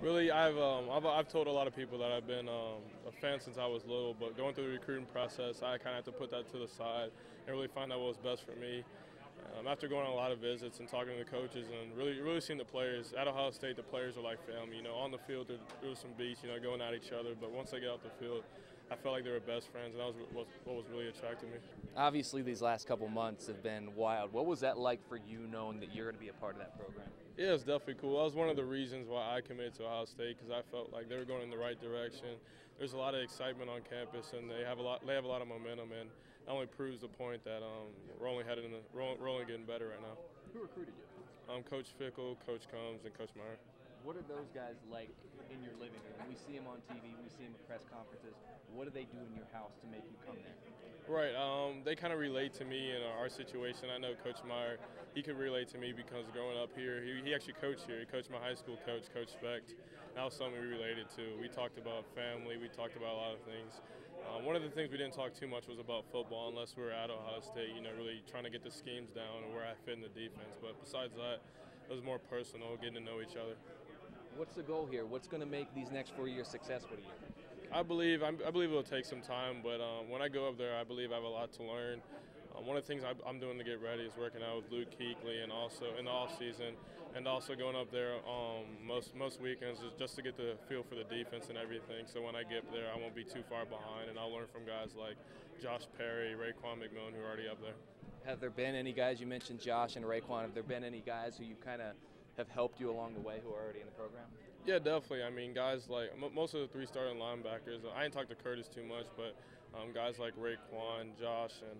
Really, I've told a lot of people that I've been a fan since I was little, but going through the recruiting process, I kind of have to put that to the side and really find out what was best for me. After going on a lot of visits and talking to the coaches and really seeing the players at Ohio State, the players are like family. You know, on the field there was some beats, going at each other, but once they get out the field, I felt like they were best friends, and that was what was really attracting me. Obviously, these last couple months have been wild. What was that like for you, knowing that you're going to be a part of that program? Yeah, it's definitely cool. That was one of the reasons why I committed to Ohio State, because I felt like they were going in the right direction. There's a lot of excitement on campus, and they have a lot of momentum, and that only proves the point that we're only we're only getting better right now. Who recruited you? Coach Fickle, Coach Combs, and Coach Meyer. What are those guys like in your living room? We see them on TV, we see them at press conferences. What do they do in your house to make you come there? Right. They kind of relate to me in our situation. I know Coach Meyer, he could relate to me because growing up here, he actually coached here. He coached my high school coach, Coach Specht. That was something we related to. We talked about family. We talked about a lot of things. One of the things we didn't talk too much was about football unless we were at Ohio State, really trying to get the schemes down and where I fit in the defense. But besides that, it was more personal, getting to know each other. What's the goal here? What's going to make these next 4 years successful to you? I believe it'll take some time, but when I go up there, I believe I have a lot to learn. One of the things I'm doing to get ready is working out with Luke Kuechly, and also in the off season, and also going up there most weekends just to get the feel for the defense and everything. So when I get there, I won't be too far behind, and I'll learn from guys like Josh Perry, Raekwon McMillan, who are already up there. Have there been any guys, you mentioned Josh and Raekwon, have there been any guys who you kind of have helped you along the way who are already in the program? Yeah, definitely. I mean, guys like most of the three starting linebackers. I didn't talk to Curtis too much, but guys like Raekwon, Josh, and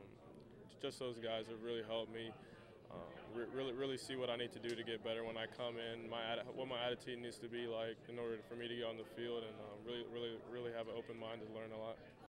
just those guys have really helped me really see what I need to do to get better when I come in. What my attitude needs to be like in order for me to get on the field, and really have an open mind to learn a lot.